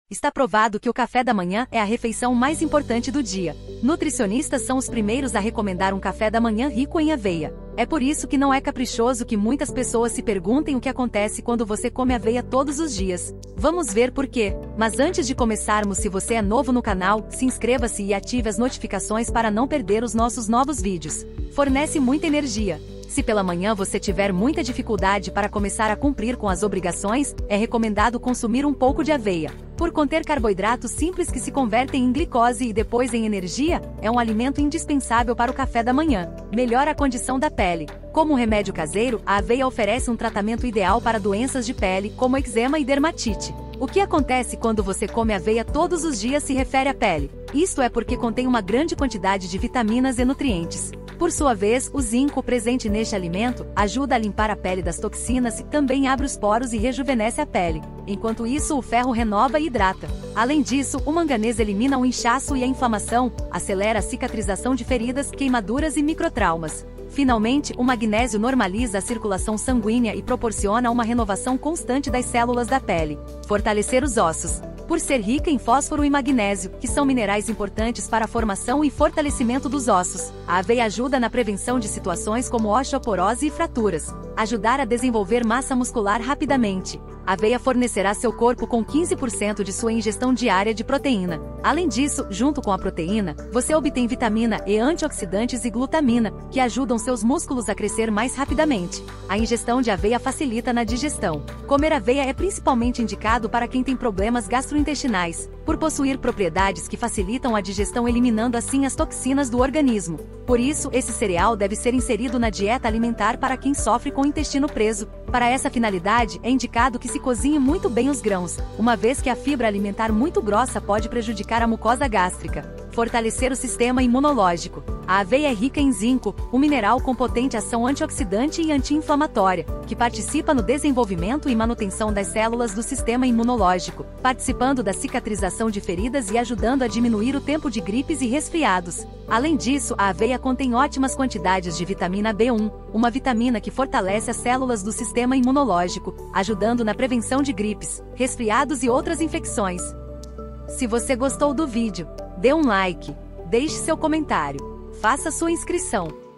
Está provado que o café da manhã é a refeição mais importante do dia. Nutricionistas são os primeiros a recomendar um café da manhã rico em aveia. É por isso que não é caprichoso que muitas pessoas se perguntem o que acontece quando você come aveia todos os dias. Vamos ver por quê. Mas antes de começarmos, se você é novo no canal, se inscreva-se e ative as notificações para não perder os nossos novos vídeos. Fornece muita energia. Se pela manhã você tiver muita dificuldade para começar a cumprir com as obrigações, é recomendado consumir um pouco de aveia. Por conter carboidratos simples que se convertem em glicose e depois em energia, é um alimento indispensável para o café da manhã. Melhora a condição da pele. Como um remédio caseiro, a aveia oferece um tratamento ideal para doenças de pele, como eczema e dermatite. O que acontece quando você come aveia todos os dias se refere à pele. Isto é porque contém uma grande quantidade de vitaminas e nutrientes. Por sua vez, o zinco presente neste alimento ajuda a limpar a pele das toxinas e também abre os poros e rejuvenesce a pele. Enquanto isso, o ferro renova e hidrata. Além disso, o manganês elimina o inchaço e a inflamação, acelera a cicatrização de feridas, queimaduras e microtraumas. Finalmente, o magnésio normaliza a circulação sanguínea e proporciona uma renovação constante das células da pele. Fortalecer os ossos. Por ser rica em fósforo e magnésio, que são minerais importantes para a formação e fortalecimento dos ossos, a aveia ajuda na prevenção de situações como osteoporose e fraturas. Ajudar a desenvolver massa muscular rapidamente. A aveia fornecerá seu corpo com 15% de sua ingestão diária de proteína. Além disso, junto com a proteína, você obtém vitamina E, antioxidantes e glutamina, que ajudam seus músculos a crescer mais rapidamente. A ingestão de aveia facilita na digestão. Comer aveia é principalmente indicado para quem tem problemas gastrointestinais, por possuir propriedades que facilitam a digestão, eliminando assim as toxinas do organismo. Por isso, esse cereal deve ser inserido na dieta alimentar para quem sofre com o intestino preso. Para essa finalidade, é indicado que se cozinhe muito bem os grãos, uma vez que a fibra alimentar muito grossa pode prejudicar a mucosa gástrica. Fortalecer o sistema imunológico. A aveia é rica em zinco, um mineral com potente ação antioxidante e anti-inflamatória, que participa no desenvolvimento e manutenção das células do sistema imunológico, participando da cicatrização de feridas e ajudando a diminuir o tempo de gripes e resfriados. Além disso, a aveia contém ótimas quantidades de vitamina B1, uma vitamina que fortalece as células do sistema imunológico, ajudando na prevenção de gripes, resfriados e outras infecções. Se você gostou do vídeo, dê um like, deixe seu comentário, faça sua inscrição.